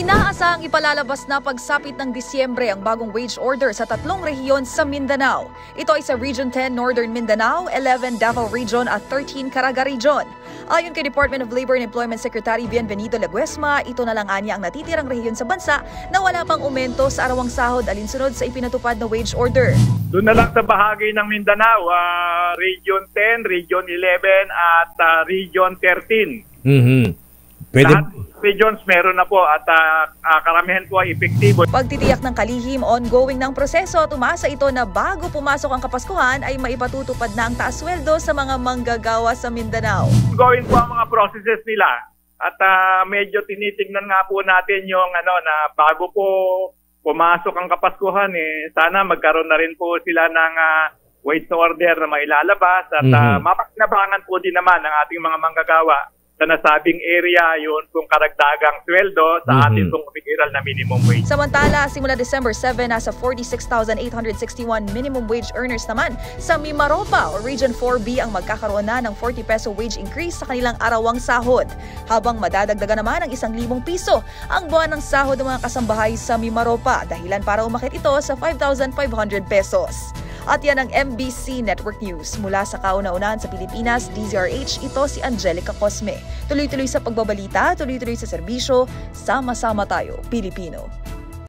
Inaasahang ipalalabas na pagsapit ng Disyembre ang bagong wage order sa 3 rehiyon sa Mindanao. Ito ay sa Region 10 Northern Mindanao, 11 Davao Region at 13 Caraga Region. Ayon kay Department of Labor and Employment Secretary Bienvenido Laguesma, ito na lang anya ang natitirang rehiyon sa bansa na wala pang aumento sa arawang sahod alinsunod sa ipinatupad na wage order. Doon na lang sa bahagi ng Mindanao, Region 10, Region 11 at Region 13. Pwede... Lahat regions meron na po at karamihan po ay epektibo. Pagtitiyak ng kalihim, ongoing ng proseso at umasa ito na bago pumasok ang Kapaskuhan ay maipatutupad na ang taas sweldo sa mga manggagawa sa Mindanao. Ongoing po ang mga processes nila at medyo tinitingnan nga po natin yung na bago po pumasok ang Kapaskuhan, sana magkaroon na rin po sila ng wage order na mailalabas at mapakinabangan po din naman ng ating mga manggagawa sa nasabing area yun kung karagdagang sweldo sa ating pong opisyal na minimum wage. Samantala, simula December 7, nasa 46,861 minimum wage earners naman sa Mimaropa o Region 4B ang magkakaroon na ng 40 peso wage increase sa kanilang arawang sahod. Habang madadagdagan naman ng 1,000 piso ang buwan ng sahod ng mga kasambahay sa Mimaropa, dahilan para umakit ito sa 5,500 pesos. At yan ang MBC Network News. Mula sa kauna-unahan sa Pilipinas, DZRH, ito si Angelica Cosme. Tuloy-tuloy sa pagbabalita, tuloy-tuloy sa serbisyo, sama-sama tayo, Pilipino.